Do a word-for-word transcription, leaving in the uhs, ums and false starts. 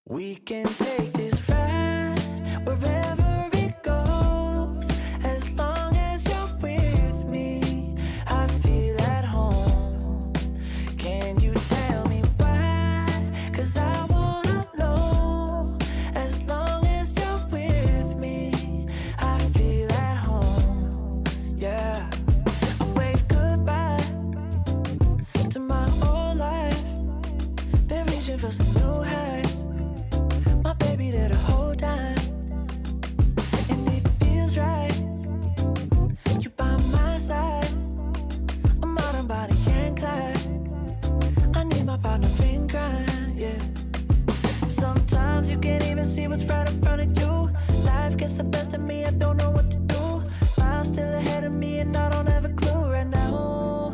We can take this ride wherever it goes, as long as you're with me. I feel at home. Can you tell me why? 'Cause I wanna know. As long as you're with me, I feel at home. Yeah. I wave goodbye to my old life. Been reaching for some new heights. My baby there the whole time, and it feels right. You by my side. I'm out of body and Clyde. I need my partner in crime, yeah. Sometimes you can't even see what's right in front of you. Life gets the best of me, I don't know what to do. Miles still ahead of me and I don't have a clue right now.